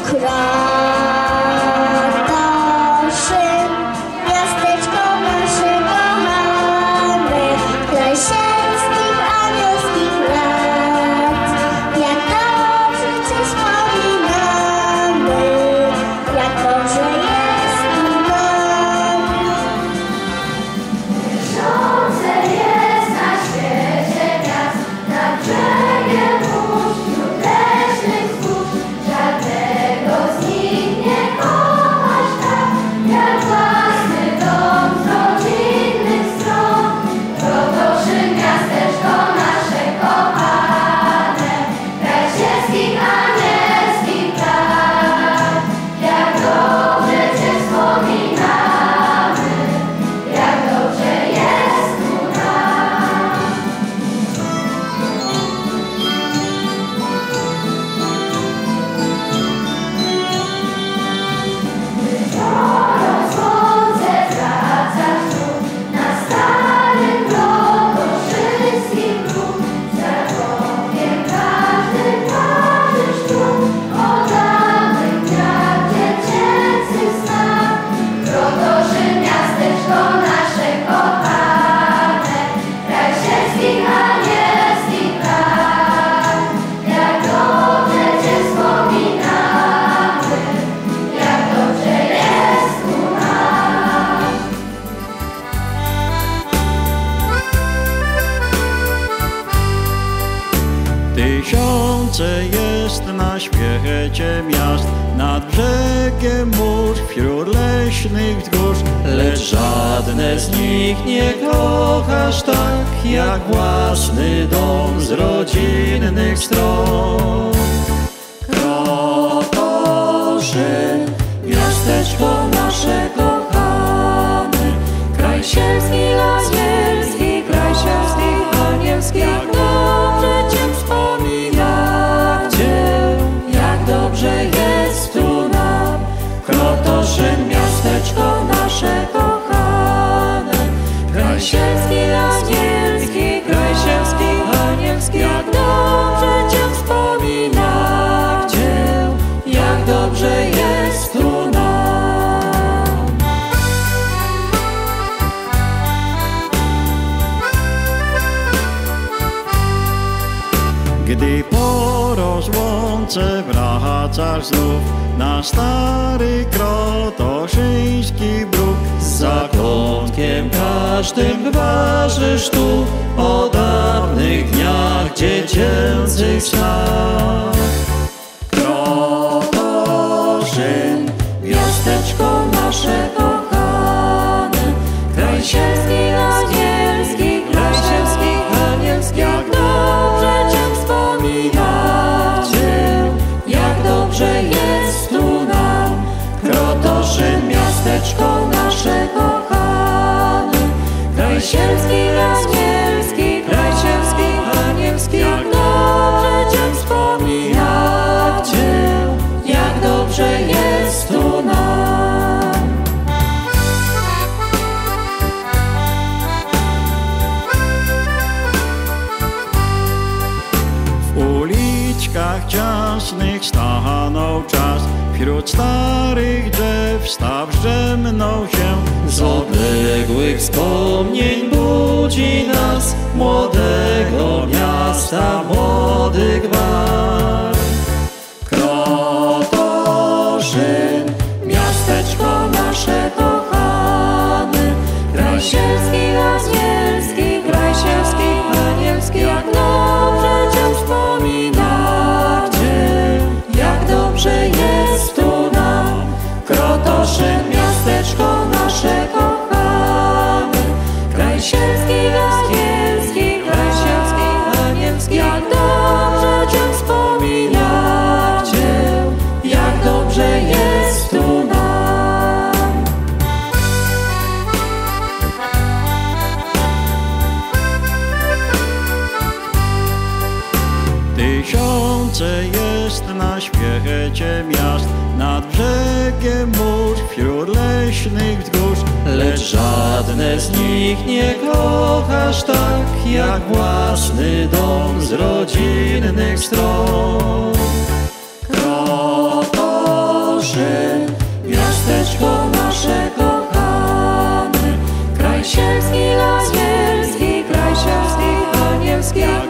Kratoszyn, miasteczko nasze kochane, kraj sielskich, anielskich lat. Jak dobrze Cię wspominamy, jak dobrze jest nam. Tysiące jest na świecie miast, nad brzegiem mórz, wśród leśnych wzgórz. Żadnego z nich nie kochasz tak, jak własny dom z rodzinnych stron. Kratoszyn, miasteczko nasze kochane, kraj sielskich, anielskich lat. Jak dobrze Cię wspominamy, jak dobrze jest tu nam. Wieczorem słońce wraca znów na starym krotoszyńskim bruk. Za krokiem każdy marzysz tu o dawnych dniach dziecięcych snach. Kratoszyn, miasteczko nasze kochane, kraj sielskich, anielskich lat. Jak dobrze Cię wspominamy, jak dobrze jest tu nam. Tysiące jest na świecie miast, nad brzegiem mórz, wśród leśnych wzgórz, lecz żadne z nich nie kochasz tak, jak własny dom z rodzinnych stron. Kratoszyn, miasteczko nasze kochane, kraj sielski, anielski, kraj sielski, anielski. Jak dobrze Cię wspominacie, jak dobrze jest tu nam. Kratoszyn, miasteczko nasze kochane, kraj sielski, anielski, kraj sielski, anielski. Jak dobrze Cię wspominacie, jak dobrze jest tu nam. Gdy po rozłące wracasz znów na stary krotoszyński bruk, z zakątkiem każdym ważysz tu o dawnych dniach dziecięcych snach. Kratoszyn, miasteczko nasze kochane, kraj sielski, anielski, kraj sielski, anielski. Jak dobrze Cię wspominacie, jak dobrze jest tu nam. Kratoszyn, miasteczko nasze kochane, kraj sielski, anielski, kraj sielski, anielski. Jak dobrze Cię wspominacie, jak dobrze jest tu nam. W uliczkach ciasnych stanął czas, wśród starych drzew staw drzemnął się. Z odległych wspomnień budzi nas młodego miasta młody gwar. Kratoszyn, miasteczko nasze kochane, kraj sielski, anielski, kraj sielski, anielski. Jak dobrze Cię wspominacie, jak dobrze jest tu nam. Kratoszyn, miasteczko nasze kochane, kraj sielski, anielski, kraj sielski, anielski. Jak dobrze Cię wspominacie, jak dobrze jest tu nam. Tysiące jest na świecie miast, nad brzegiem mórz, wśród leśnych wzgórz, lecz żadne z nich nie kochasz tak, jak własny dom z rodzinnych stron. Kratoszyn, miasteczko nasze kochane, kraj sielski, anielski, kraj sielski, anielski.